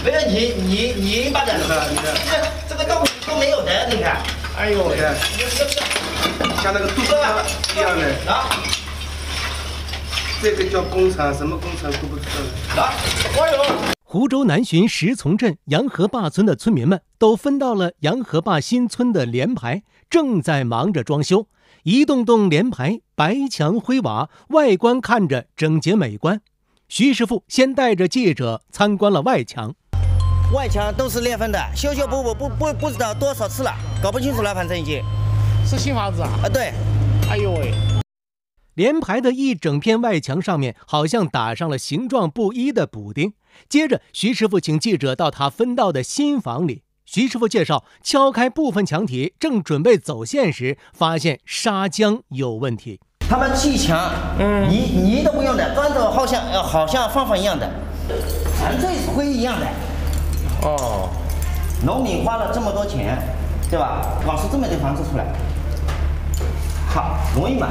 没有泥巴的，这个都没有的，你看。 哎呦我天， 像那个肚子一样的啊。 这个叫工厂，什么工厂都不知道。 啊，哎呦！ 湖州南浔石从镇杨河坝村的村民们都分到了杨河坝新村的联排，正在忙着装修。一栋栋联排，白墙灰瓦，外观看着整洁美观。徐师傅先带着记者参观了外墙。 外墙都是裂缝的，修不知道多少次了，搞不清楚了，反正已经。 是新房子啊？ 啊，对。 哎呦喂！ 联排的一整片外墙上面好像打上了形状不一的补丁。接着，徐师傅请记者到他分到的新房里。徐师傅介绍，敲开部分墙体，正准备走线时，发现砂浆有问题。 他们砌墙，泥都不用的，砖头好像放一样的，全这是灰一样的。 哦， 农民花了这么多钱，对吧？搞出这么一个房子出来，好容易吗？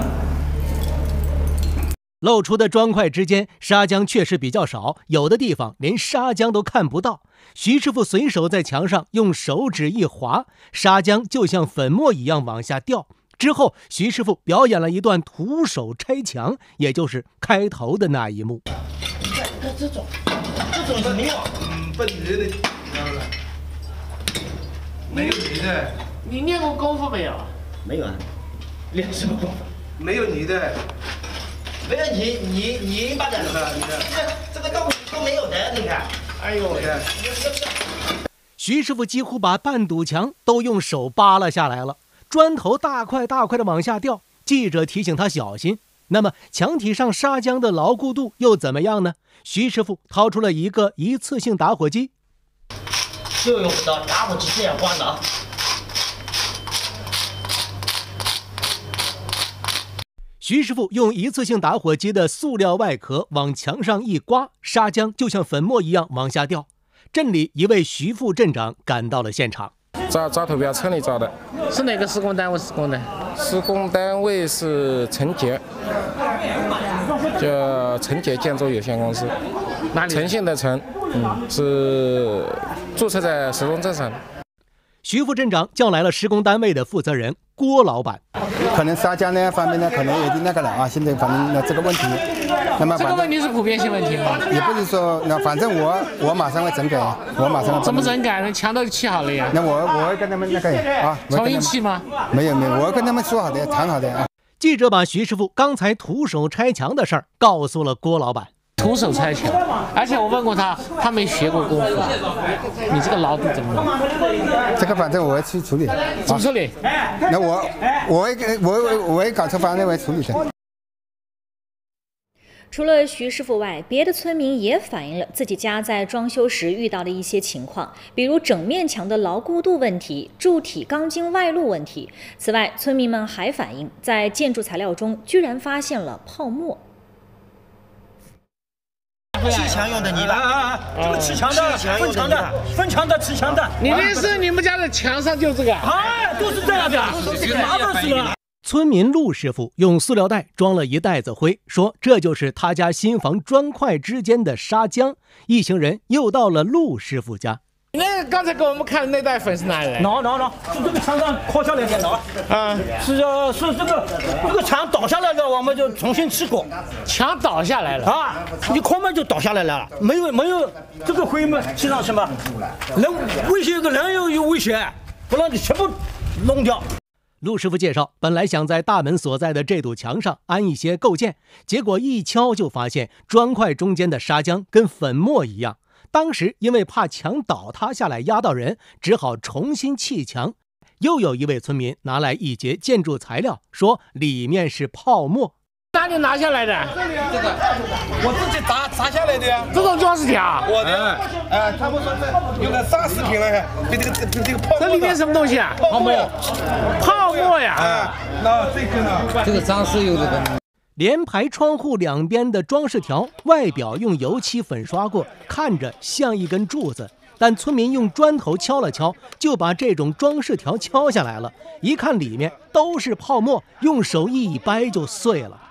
露出的砖块之间砂浆确实比较少，有的地方连砂浆都看不到。徐师傅随手在墙上用手指一划，砂浆就像粉末一样往下掉。之后，徐师傅表演了一段徒手拆墙，也就是开头的那一幕。 这种是没有， 不泥的，没有泥的。 你练过功夫没有？ 没有啊，练什么功夫？ 没有泥的。 没有泥巴的，这个都没有的，你看。 哎呦我天！ 徐师傅几乎把半堵墙都用手扒拉下来了，砖头大块大块的往下掉。记者提醒他小心。那么墙体上砂浆的牢固度又怎么样呢？徐师傅掏出了一个一次性打火机， 就用到打火机这样关的啊。 徐师傅用一次性打火机的塑料外壳往墙上一刮，砂浆就像粉末一样往下掉。镇里一位徐副镇长赶到了现场， 找投标村里找的。 是哪个施工单位施工的？ 施工单位是陈杰，叫陈杰建筑有限公司。 哪里？ 诚信的诚，是注册在石龙镇上。 徐副镇长叫来了施工单位的负责人郭老板。 可能砂浆那方面呢，可能有点那个了啊。现在反正这个问题，那么这个问题是普遍性问题吗？ 也不是说，那反正我马上会整改，我马上。 怎么整改呢？墙都砌好了呀。 那我会跟他们那个啊， 重新砌吗？ 没有，我跟他们说好的，谈好的啊。 记者把徐师傅刚才徒手拆墙的事儿告诉了郭老板。 徒手拆墙，而且我问过他，他没学过功夫。你这个牢固怎么弄？ 这个反正我会去处理。 怎么处理？ 那我会搞出方案来处理的。 除了徐师傅外，别的村民也反映了自己家在装修时遇到的一些情况，比如整面墙的牢固度问题、柱体钢筋外露问题。此外，村民们还反映，在建筑材料中居然发现了泡沫。 砌墙用的泥巴， 这个砌墙的，分墙的砌墙的。 你这是你们家的墙上就这个？ 哎，都是这样的，麻烦死了。 村民陆师傅用塑料袋装了一袋子灰，说这就是他家新房砖块之间的砂浆。一行人又到了陆师傅家。 那刚才给我们看的那袋粉是哪里来？ 是这个墙上敲下来的啊，是这个墙倒下来的，我们就重新砌过。 墙倒下来了啊，一敲门就倒下来了，没有这个灰嘛，砌上去嘛，人危险，个人有危险，不然你全部弄掉。 陆师傅介绍，本来想在大门所在的这堵墙上安一些构件，结果一敲就发现砖块中间的砂浆跟粉末一样。当时因为怕墙倒塌下来压到人，只好重新砌墙。又有一位村民拿来一节建筑材料，说里面是泡沫。 哪里拿下来的？ 这个我自己砸下来的呀。 这种装饰条？ 我的，他们说这有个30平了，这个泡沫。 这里面什么东西啊？泡沫呀。 那这个呢？ 这个装饰用的。 连排窗户两边的装饰条外表用油漆粉刷过，看着像一根柱子，但村民用砖头敲了敲，就把这种装饰条敲下来了。一看里面都是泡沫，用手一掰就碎了。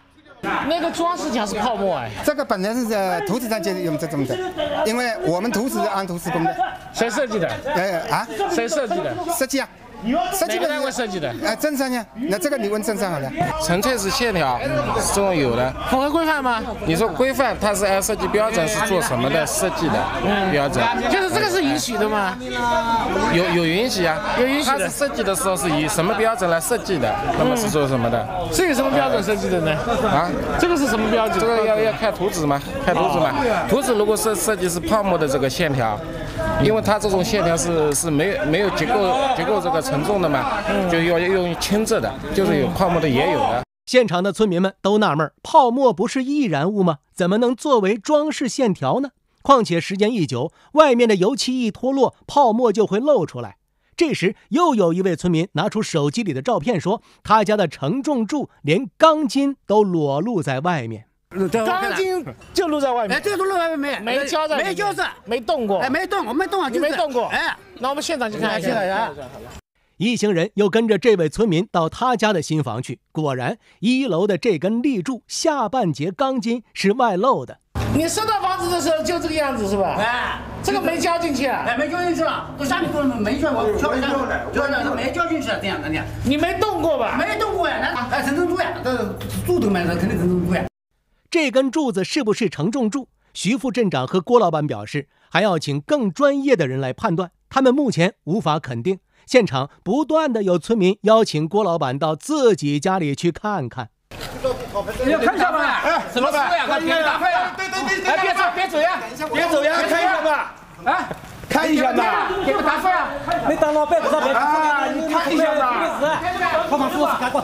那个装饰墙是泡沫哎， 这个本来是在图纸上就用这种的，因为我们图纸是按图施工的。 谁设计的？谁设计的？ 设计啊。 哪个单位设计的？ 镇上呀，那这个你问镇上好了。 纯粹是线条，这种有的。 符合规范吗？ 你说规范，它是按设计标准是做什么的设计的标准？ 就是这个是允许的吗？ 有允许啊， 有允许的。 它是设计的时候是以什么标准来设计的？那么是做什么的？ 是以什么标准设计的呢？ 啊， 这个是什么标准？ 这个要看图纸嘛，看图纸嘛。图纸如果是设计是泡沫的这个线条，因为它这种线条是没有结构这个承重的嘛，就要用轻质的，就是有泡沫的也有的。 现场的村民们都纳闷，泡沫不是易燃物吗？怎么能作为装饰线条呢？况且时间一久，外面的油漆一脱落，泡沫就会漏出来。这时又有一位村民拿出手机里的照片说，他家的承重柱连钢筋都裸露在外面。 钢筋就露在外面， 这都露在外面， 没胶在， 没胶质， 没动过， 没动，我没动啊， 你没动过， 哎， 那我们现场去看一下。 一行人又跟着这位村民到他家的新房去，果然1楼的这根立柱下半截钢筋是外露的。 你收到房子的时候就这个样子是吧？ 哎， 这个没浇进去啊？ 哎，没浇进去了，这下面都没浇，我敲一下，就是没浇进去，这样的。 你没动过吧？ 没动过呀，那承重柱呀，这柱头嘛，这肯定承重柱呀。 这根柱子是不是承重柱？徐副镇长和郭老板表示，还要请更专业的人来判断，他们目前无法肯定。现场不断的有村民邀请郭老板到自己家里去看看。 你要看一下吧？哎，什么呀？看一下呀！对，哎，别走呀！别走呀！看一下吧！哎，看一下吧！给个答复呀！没当老板不知道别啊！你看一下吧！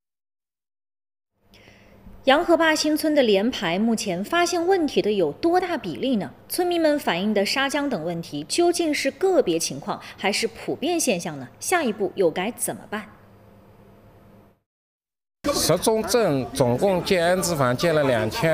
洋河坝新村的联排目前发现问题的有多大比例呢？村民们反映的砂浆等问题究竟是个别情况还是普遍现象呢？下一步又该怎么办？ 石中镇总共建安置房建了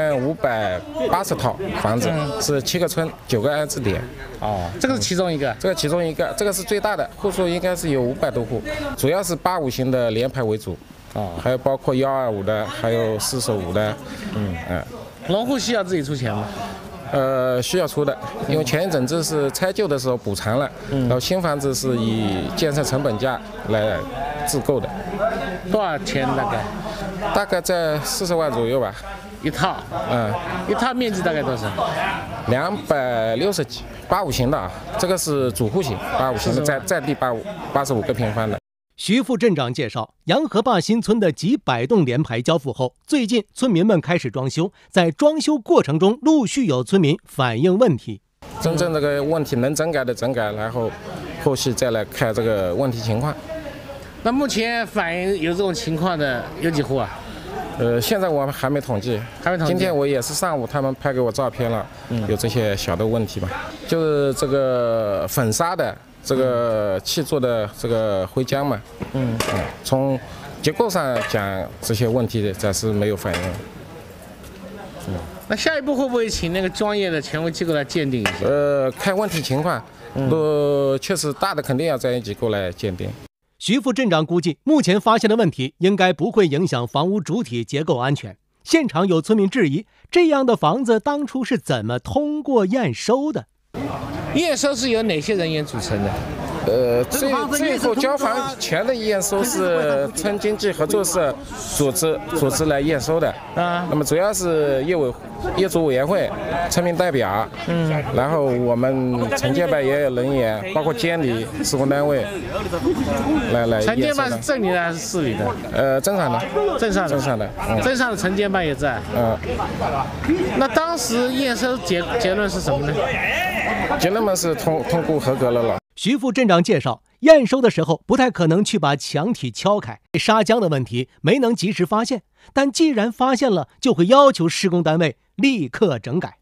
2580套房子，是7个村9个安置点。 哦，这个是其中一个， 这个其中一个，这个是最大的，户数应该是有500多户，主要是85型的联排为主。还有包括125的，还有45的。 农户需要自己出钱吗？ 需要出的，因为前一阵子是拆旧的时候补偿了，然后新房子是以建设成本价来自购的。 多少钱大概？ 大概在40万左右吧。 一套？一套面积大概多少？260几，85型的啊，这个是主户型，85型的占地85个平方的。 徐副镇长介绍，洋河坝新村的几百栋联排交付后，最近村民们开始装修，在装修过程中陆续有村民反映问题。 真正这个问题能整改的整改，然后后续再来看这个问题情况。 那目前反映有这种情况的有几户啊？ 现在我们还没统计，今天我也是上午他们拍给我照片了，有这些小的问题吧，就是这个粉砂的。这个砌做的这个灰浆嘛，从结构上讲这些问题暂时没有反映。 那下一步会不会请那个专业的权威机构来鉴定一下？ 看问题情况，确实大的肯定要专业机构来鉴定。 徐副镇长估计，目前发现的问题应该不会影响房屋主体结构安全。现场有村民质疑，这样的房子当初是怎么通过验收的？ 验收是由哪些人员组成的？ 最后交房前的验收是村经济合作社组织来验收的。那么主要是业主委员会、村民代表，然后我们城建办也有人员，包括监理、施工单位来。 城建办是镇里的还是市里的？ 镇上的。 镇上的。镇上的城建办也在。那当时验收结论是什么呢？ 结论嘛是通过合格了。 徐副镇长介绍，验收的时候不太可能去把墙体敲开，砂浆的问题没能及时发现，但既然发现了，就会要求施工单位立刻整改。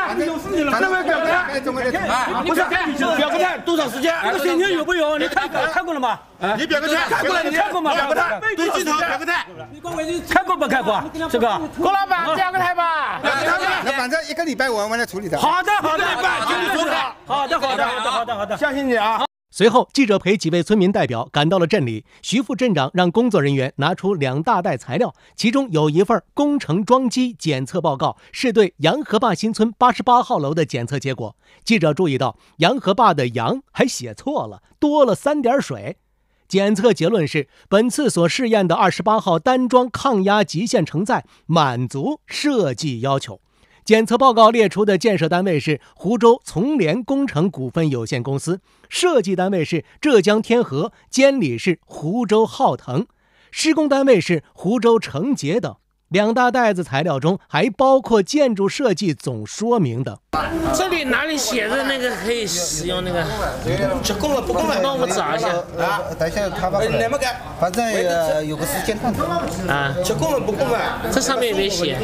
不是表个态多长时间？这个水泥有没有？你看过了吗？ 你表个态， 你看过吗？ 表个态，对镜头表个态。 看过不看过？这个郭老板表个态吧。 那反正1个礼拜我来处理的。 好的，好的，好的，相信你啊。 随后，记者陪几位村民代表赶到了镇里。徐副镇长让工作人员拿出2大袋材料，其中有一份工程桩基检测报告，是对洋河坝新村88号楼的检测结果。记者注意到，洋河坝的洋还写错了，多了3点水。检测结论是，本次所试验的28号单桩抗压极限承载满足设计要求。检测报告列出的建设单位是湖州从联工程股份有限公司，设计单位是浙江天河，监理是湖州浩腾，施工单位是湖州成杰等。2大袋子材料中还包括建筑设计总说明等。 这里哪里写着那个可以使用那个？ 这供了不供了？ 帮我们找一下啊！ 等一下他把那么干？ 反正有个时间段啊。 这供了不供了？ 这上面也没写。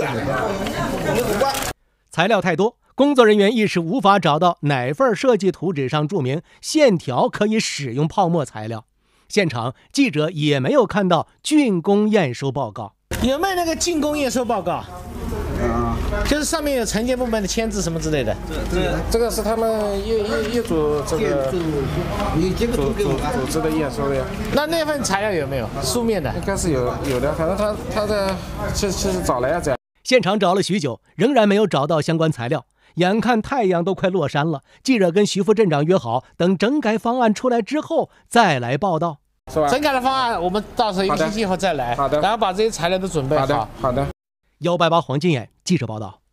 材料太多，工作人员一时无法找到哪份设计图纸上注明线条可以使用泡沫材料。现场记者也没有看到竣工验收报告。 有没有那个竣工验收报告？就是上面有承建部门的签字什么之类的。 这个是他们业主这个组织的验收的呀。 那份材料有没有书面的？ 应该是有的，反正他的其实找来呀这样。 现场找了许久，仍然没有找到相关材料。眼看太阳都快落山了，记者跟徐副镇长约好，等整改方案出来之后再来报道。 是吧？整改的方案我们到时候1个星期以后再来， 好的， 然后把这些材料都准备好。 好的。 188黄金眼记者报道。